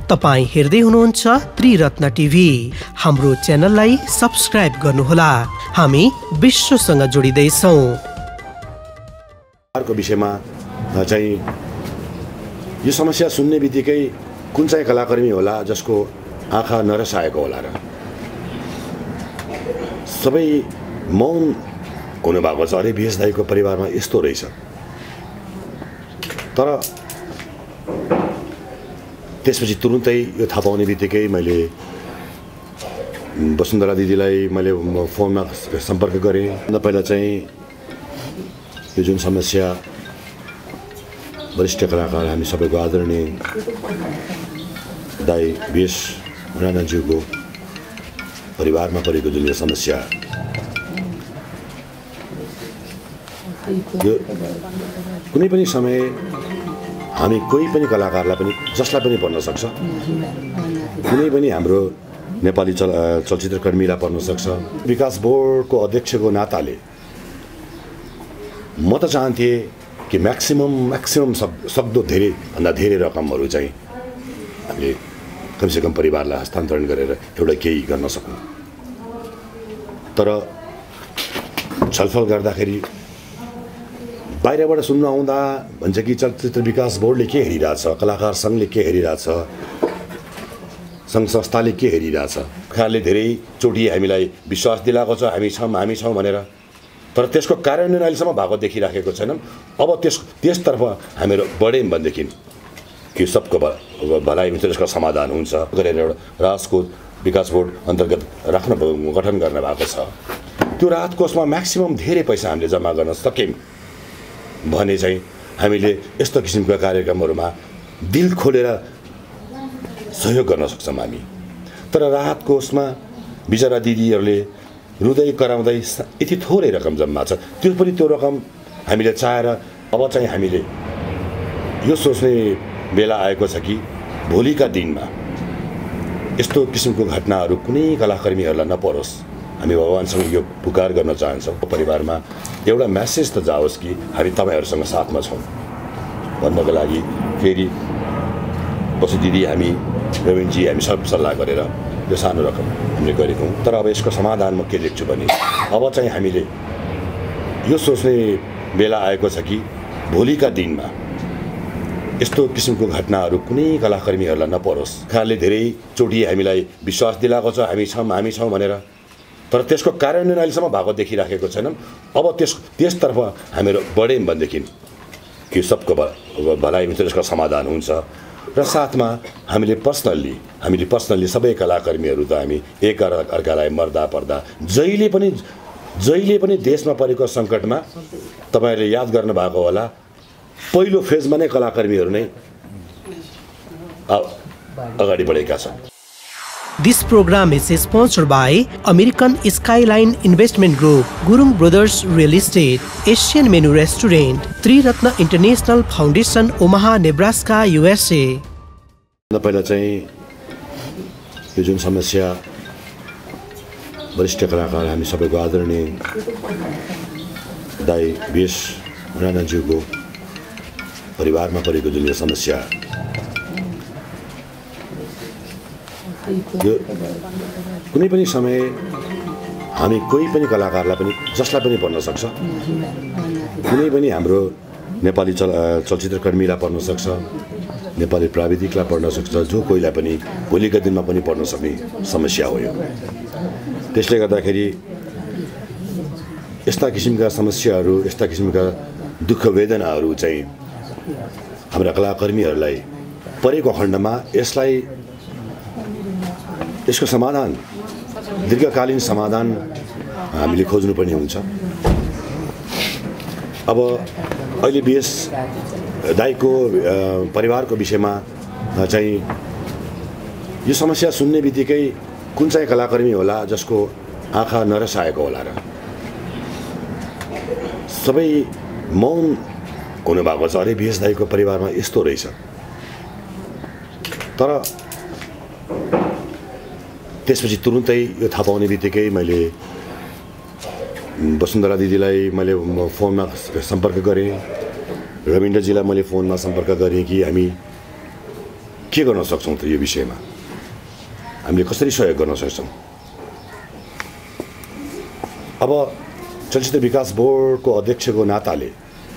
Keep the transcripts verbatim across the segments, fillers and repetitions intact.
तपाई हेर्दै हुनुहुन्छ त्रिरत्न टिभी। हाम्रो च्यानललाई सब्स्क्राइब गर्नुहोला। हामी विश्वसँग जोडिँदै छौं। को विषयमा चाहिँ यो समस्या सुन्ने बित्तिकै कुन चाहिँ कलाकर्मी होला जसको आँखा नरसाएको होला र सबै मौन हुनुभएको छ। अरे बिएस दाईको परिवारमा यस्तो रहेछ। तर त्यसपछि तुरुन्तै यो थाहा पाउने बित्तिकै मैले वसुन्धरा दिदीलाई मैले फोनमा सम्पर्क गरेँ। पहिला चाहिँ यो जुन समस्या वरिष्ठ कलाकार हामी सबैको आदरणीय दाई बिएस राणाज्यूको परिवारमा परेको जुन यो समस्या, यो कुनै पनि समय हामी कोही पनि कलाकारलाई पनि जसलाई पनि पर्न सक्छ। कुनै पनि हाम्रो नेपाली चल चलचित्र कर्मीलाई पर्न सक्छ। विकास बोर्डको अध्यक्षको नाताले म त चाहन्थेँ कि म्याक्सिमम म्याक्सिमम सक् सक्दो धेरैभन्दा धेरै रकमहरू चाहिँ हामीले कमसेकम परिवारलाई हस्तान्तरण गरेर एउटा केही गर्न सकौँ। तर छलफल गर्दाखेरि बाहिरबाट सुन्न आउँदा भन्छ कि चलचित्र विकास बोर्डले के हेरिरहेछ, कलाकार सङ्घले के हेरिरहेछ, सङ्घ संस्थाले के हेरिरहेछ। सरकारले धेरैचोटि हामीलाई विश्वास दिलाएको छ हामी छौँ हामी छौँ भनेर, तर त्यसको कार्यान्वयन अहिलेसम्म भएको देखिराखेको छैनौँ। अब त्यस त्यसतर्फ हामीहरू बढ्यौँ भनेदेखि कि सबको भलाइ हुन्छ, त्यसको समाधान हुन्छ गरेर एउटा राजकोष विकास बोर्ड अन्तर्गत राख्न गठन गर्न भएको छ। त्यो राहत कोषमा म्याक्सिमम धेरै पैसा हामीले जम्मा गर्न सक्यौँ भने चाहिँ हामीले यस्तो किसिमका कार्यक्रमहरूमा दिल खोलेर सहयोग गर्न सक्छौँ हामी। तर राहत कोषमा बिचरा दिदीहरूले रुँदै कराउँदै यति थोरै रकम जम्मा छ। त्यो पनि त्यो रकम हामीले चाहेर अब चाहिँ हामीले यो सोच्ने बेला आएको छ कि भोलिका दिनमा यस्तो किसिमको घटनाहरू कुनै कलाकर्मीहरूलाई नपरोस्। हामी भगवान्सँग यो पुकार गर्न चाहन्छौँ। परिवारमा एउटा म्यासेज त जाओस् कि हामी तपाईँहरूसँग साथमा छौँ भन्नको लागि फेरि बसु दिदी हामी रविनजी हामी सब सल्लाह गरेर यो सानो रकम हामीले गरेको हौँ। तर अब यसको समाधान म के देख्छु भने अब चाहिँ हामीले यो सोच्ने बेला आएको छ कि भोलिका दिनमा यस्तो किसिमको घटनाहरू कुनै कलाकर्मीहरूलाई नपरोस्। सरकारले धेरैचोटि हामीलाई विश्वास दिलाएको छ हामी छौँ हामी छौँ भनेर, तर त्यसको कार्यान्वयन अहिलेसम्म भएको देखिराखेको छैनौँ। अब त्यस त्यसतर्फ हामीहरू बढ्यौँ भनेदेखि कि सबको भलाइ हुन्छ, त्यसको समाधान हुन्छ। र साथमा हामीले पर्सनल्ली हामीले पर्सनल्ली सबै कलाकर्मीहरू त हामी एक अर्कालाई मर्दा पर्दा जहिले पनि जहिले पनि देशमा परेको सङ्कटमा तपाईँहरूले याद गर्नुभएको होला, पहिलो फेजमा नै कलाकर्मीहरू नै अगाडि बढेका छन्। This program is sponsored by American Skyline Investment Group, Gurung Brothers Real Estate, Asian Menu Restaurant, Triratna International Foundation, Omaha, Nebraska, U S A. पहिला चाहिँ यो जुन समस्या वरिष्ठ कलाकार हामी सबैको आदरणीय दाई बिएस राणाज्यूको परिवारमा परेको जुन यो समस्या, यो कुनै पनि समय हामी कोही पनि कलाकारलाई पनि जसलाई पनि पर्न सक्छ। कुनै पनि हाम्रो नेपाली चल चलचित्र कर्मीलाई पर्न सक्छ, नेपाली प्राविधिकलाई पर्न सक्छ, जो कोहीलाई पनि भोलिका दिनमा पनि पर्न सक्ने समस्या हो यो। त्यसले गर्दाखेरि यस्ता किसिमका समस्याहरू, यस्ता किसिमका दुःख वेदनाहरू चाहिँ हाम्रा कलाकर्मीहरूलाई परेको खण्डमा यसलाई यसको समाधान दीर्घकालीन समाधान हामीले खोज्नुपर्ने हुन्छ। अब अहिले बिएस दाईको परिवारको विषयमा चाहिँ यो समस्या सुन्ने बित्तिकै कुन चाहिँ कलाकर्मी होला जसको आँखा नरसाएको होला र सबै मौन हुनुभएको छ। अरे बिएस दाईको परिवारमा यस्तो रहेछ। तर त्यसपछि तुरुन्तै यो थाहा पाउने बित्तिकै मैले वसुन्धरा दिदीलाई मैले फोनमा सम्पर्क गरेँ, रविन्द्रजीलाई मैले फोनमा सम्पर्क गरेँ कि हामी के गर्न सक्छौँ त यो विषयमा हामीले कसरी सहयोग गर्न सक्छौँ। अब चलचित्र विकास बोर्डको अध्यक्षको नाताले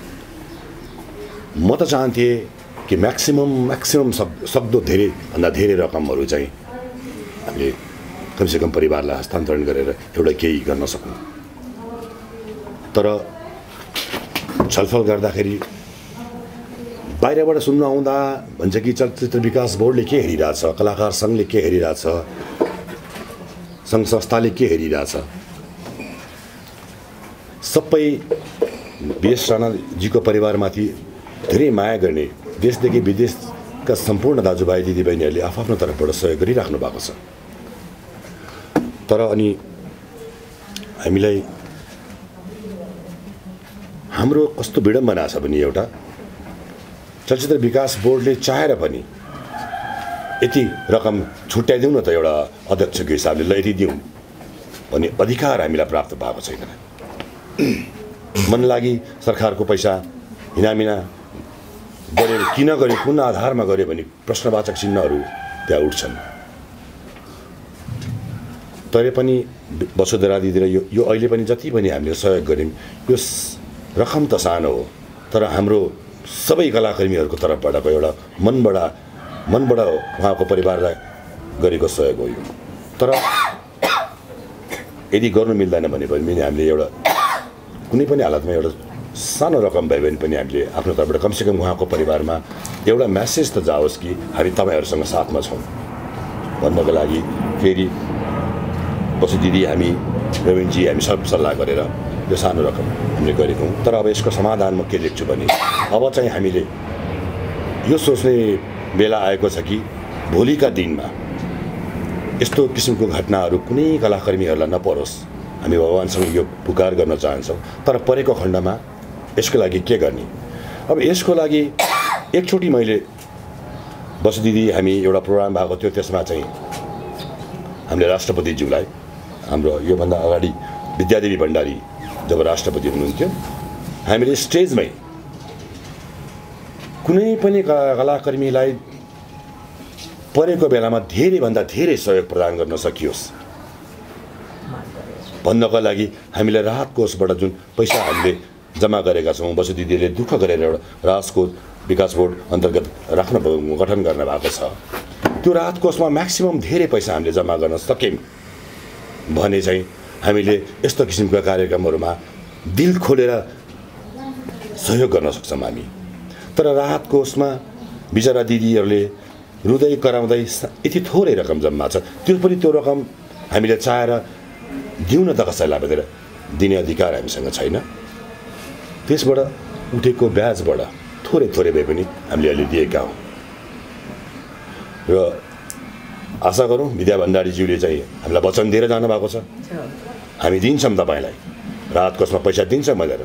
म त चाहन्थेँ कि म्याक्सिमम म्याक्सिमम सब सक्दो धेरैभन्दा धेरै रकमहरू चाहिँ हामीले कमसेकम परिवारलाई हस्तान्तरण गरेर एउटा केही गर्न सकौँ। तर छलफल गर्दाखेरि बाहिरबाट सुन्न आउँदा भन्छ कि चलचित्र विकास बोर्डले के हेरिरहेछ, कलाकार सङ्घले के हेरिरहेछ, सङ्घ संस्थाले के हेरिरहेछ। सबै बीएस राणाजीको परिवारमाथि धेरै माया गर्ने देशदेखि विदेशका सम्पूर्ण दाजुभाइ दिदीबहिनीहरूले आफ्नो तर्फबाट सहयोग गरिराख्नु भएको छ। तर अनि हामीलाई हाम्रो कस्तो विडम्बना छ भने एउटा चलचित्र विकास बोर्डले चाहेर पनि यति रकम छुट्याइदिउँ न त एउटा अध्यक्षको हिसाबले ल यति दिउँ भन्ने अधिकार हामीलाई प्राप्त भएको छैन। मन लागि सरकारको पैसा हिनामिना गरेर किन गरे, कुन आधारमा गरे भने प्रश्नवाचक चिन्हहरू त्यहाँ उठ्छन्। तरै पनि वसुधरा दिदीले यो यो अहिले पनि जति पनि हामीले सहयोग गऱ्यौँ यो रकम त सानो हो, तर हाम्रो सबै कलाकर्मीहरूको तर्फबाटको एउटा मनबाट मनबाट उहाँको परिवारलाई गरेको सहयोग हो यो। तर यदि गर्नु मिल्दैन भने पनि हामीले एउटा कुनै पनि हालतमा एउटा सानो रकम भए भने पनि हामीले आफ्नो तर्फबाट कमसेकम उहाँको परिवारमा एउटा म्यासेज त जाओस् कि हामी तपाईँहरूसँग साथमा छौँ भन्नको लागि फेरि बसु दिदी, हामी प्रवीणजी, हामी सब सल्लाह गरेर यो सानो रकम हामीले गरेको हौँ। तर अब यसको समाधान म के देख्छु भने अब चाहिँ हामीले यो सोच्ने बेला आएको छ कि भोलिका दिनमा यस्तो किसिमको घटनाहरू कुनै कलाकर्मीहरूलाई नपरोस्। हामी भगवान्सँग यो पुकार गर्न चाहन्छौँ। तर परेको खण्डमा यसको लागि के गर्ने। अब यसको लागि एकचोटि मैले बसु दिदी हामी एउटा प्रोग्राम भएको थियो, त्यसमा चाहिँ हामीले राष्ट्रपतिज्यूलाई, हाम्रो योभन्दा अगाडि विद्यादेवी भण्डारी जब राष्ट्रपति हुनुहुन्थ्यो, हामीले स्टेजमै कुनै पनि कलाकर्मीलाई परेको बेलामा धेरैभन्दा धेरै सहयोग प्रदान गर्न सकियोस् भन्नको लागि हामीले राहत कोषबाट जुन पैसा हामीले जम्मा गरेका छौँ, बसु दिदीले दुःख गरेर एउटा राहत कोष विकास बोर्ड अन्तर्गत राख्न गठन गर्न भएको छ, त्यो राहत कोषमा म्याक्सिमम धेरै पैसा हामीले जम्मा गर्न सक्यौँ भने चाहिँ हामीले यस्तो किसिमका कार्यक्रमहरूमा दिल खोलेर सहयोग गर्न सक्छौँ हामी। तर राहत कोषमा बिचरा दिदीहरूले रुँदै कराउँदै यति थोरै रकम जम्मा छ, त्यो पनि त्यो रकम हामीले चाहेर दिउँ न त कसैलाई भनेर दिने अधिकार हामीसँग छैन। त्यसबाट उठेको ब्याजबाट थोरै थोरै भए पनि हामीले अहिले दिएका हौँ र आशा गरौँ विद्या भण्डारीज्यूले चाहिँ हामीलाई वचन दिएर जानुभएको छ, हामी दिन्छौँ तपाईँलाई राहत कोषमा पैसा दिन्छौँ भनेर।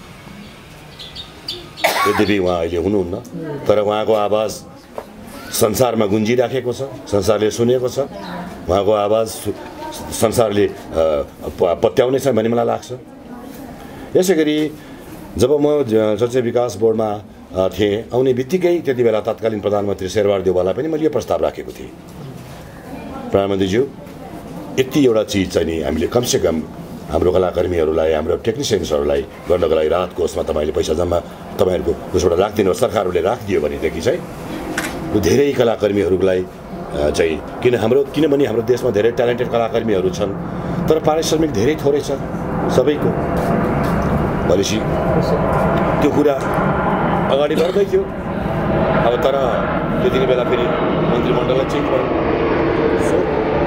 यद्यपि उहाँ अहिले हुनुहुन्न, तर उहाँको आवाज संसारमा गुन्जिराखेको छ, संसारले सुनेको छ, उहाँको आवाज संसारले पत्याउने छ भन्ने मलाई लाग्छ। यसै गरी जब म चलचित्र विकास बोर्डमा थिएँ, आउने बित्तिकै त्यति बेला तत्कालीन प्रधानमन्त्री शेरबहादुर देउवालाई पनि मैले यो प्रस्ताव राखेको थिएँ, प्रधानमन्त्रीज्यू यति एउटा चिज चाहिँ नि हामीले कमसेकम हाम्रो कलाकर्मीहरूलाई, हाम्रो टेक्निसियन्सहरूलाई गर्नको लागि राहत कोषमा तपाईँले पैसा जम्मा तपाईँहरूको उसबाट राखिदिनु, सरकारहरूले राखिदियो भनेदेखि चाहिँ धेरै कलाकर्मीहरूलाई चाहिँ किन हाम्रो किनभने हाम्रो देशमा धेरै ट्यालेन्टेड कलाकर्मीहरू छन्, तर पारिश्रमिक धेरै थोरै छ सबैको। भनेपछि त्यो कुरा अगाडि बढ्दै थियो। अब तर त्यति बेला फेरि मन्त्रीमण्डललाई चेन्ज भयो। सो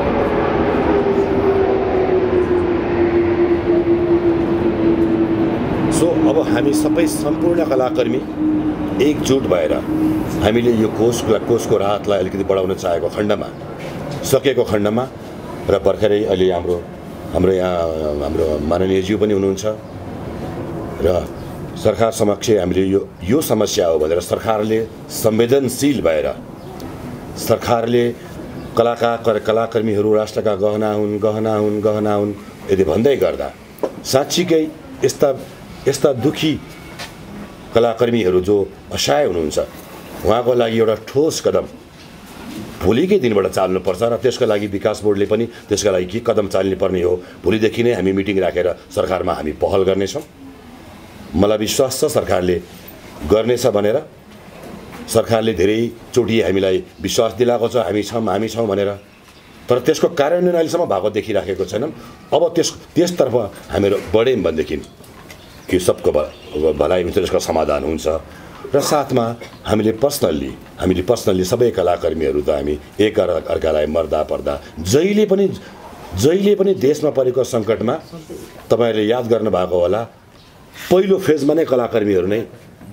सो अब हामी सबै सम्पूर्ण कलाकर्मी एकजुट भएर हामीले यो कोषलाई कोषको राहतलाई अलिकति बढाउन चाहेको खण्डमा, सकेको खण्डमा र भर्खरै अहिले हाम्रो हाम्रो यहाँ हाम्रो माननीयज्यू पनि हुनुहुन्छ र सरकार समक्ष हामीले यो यो समस्या हो भनेर सरकारले संवेदनशील भएर सरकारले कलाकार कलाकर्मीहरू राष्ट्रका गहना हुन् गहना हुन् गहना हुन् यदि भन्दै गर्दा साँच्चीकै यस्ता यस्ता दुखी कलाकर्मीहरू जो असहाय हुनुहुन्छ उहाँको लागि एउटा ठोस कदम भोलिकै दिनबाट चाल्नुपर्छ र त्यसको लागि विकास बोर्डले पनि त्यसका लागि के कदम चाल्नुपर्ने हो भोलिदेखि नै हामी मिटिङ राखेर सरकारमा हामी पहल गर्नेछौँ। मलाई विश्वास छ सरकारले गर्नेछ भनेर। सरकारले धेरैचोटि हामीलाई विश्वास दिलाएको छ हामी छौँ हामी छौँ भनेर, तर त्यसको कार्यान्वयन अहिलेसम्म भएको देखिराखेको छैनौँ। अब त्यस त्यसतर्फ हामीहरू बढ्यौँ भनेदेखि कि सबको भलाइ हुन्छ, त्यसको समाधान हुन्छ। र साथमा हामीले पर्सनल्ली हामीले पर्सनल्ली सबै कलाकर्मीहरू त हामी एक अर्कालाई मर्दा पर्दा जहिले पनि जहिले पनि देशमा परेको सङ्कटमा तपाईँहरूले याद गर्नुभएको होला, पहिलो फेजमा नै कलाकर्मीहरू नै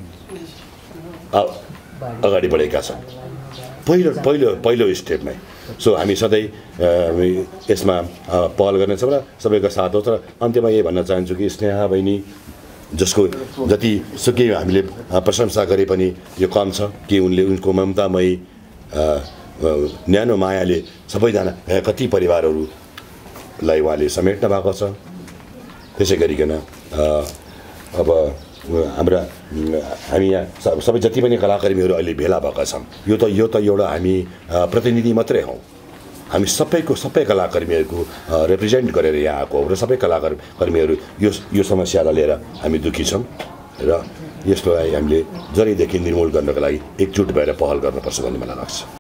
अगाडि बढेका छन्, पहिलो पहिलो पहिलो स्टेपमै। सो हामी सधैँ यसमा पहल गर्नेछौँ र सबैको साथ हो। तर अन्त्यमा यही भन्न चाहन्छु कि स्नेहा बहिनी जसको जति सुकै हामीले प्रशंसा गरे पनि यो कम छ कि उनले उनको ममतामयी न्यानो मायाले सबैजना कति परिवारहरूलाई उहाँले समेट्न भएको छ। त्यसै गरिकन अब हाम्रा हामी यहाँ सबै जति पनि कलाकर्मीहरू अहिले भेला भएका छौँ, यो त यो त एउटा हामी प्रतिनिधि मात्रै हौँ। हामी सबैको सबै कलाकर्मीहरूको रिप्रेजेन्ट गरेर यहाँ आएको हो र सबै कलाकर्मीहरू यो यो समस्यालाई लिएर हामी दुःखी छौँ र यसलाई हामीले जहिलेदेखि निर्मूल गर्नको लागि एकजुट भएर पहल गर्नुपर्छ भन्ने मलाई लाग्छ।